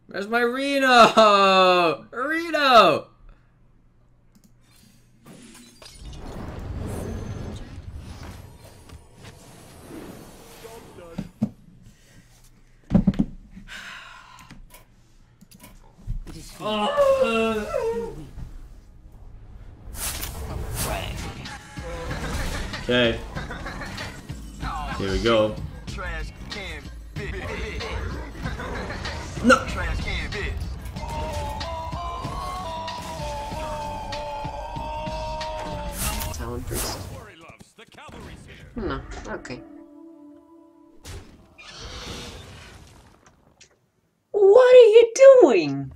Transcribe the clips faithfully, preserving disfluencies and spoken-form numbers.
Where's my Reno? Reno! Okay. Here we go. No. Talent priest. No. Okay. What are you doing?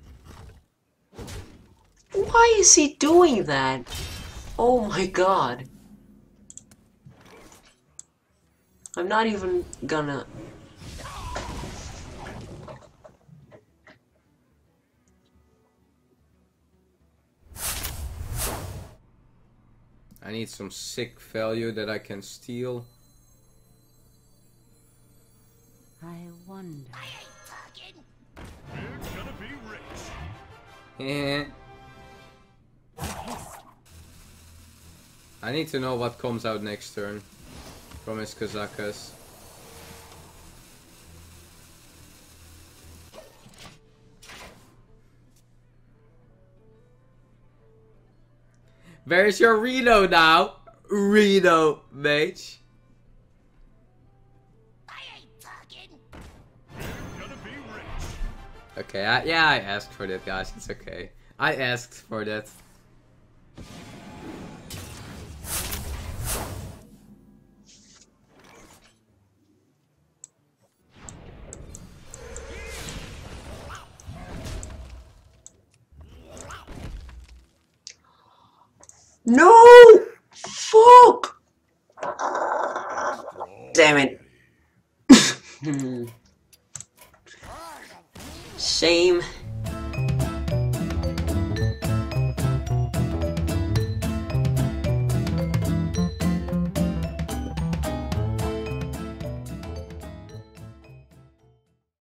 Why is he doing that? Oh my god. I'm not even gonna... I need some sick value that I can steal. I wonder. I ain't talking. You're gonna be rich. Eh. I need to know what comes out next turn from his Kazakas. Where's your Reno now? Reno, mate. I ain't talking. You're gonna be rich. Okay, I, yeah, I asked for that, guys. It's okay. I asked for that. No! Fuck! Damn it. Shame.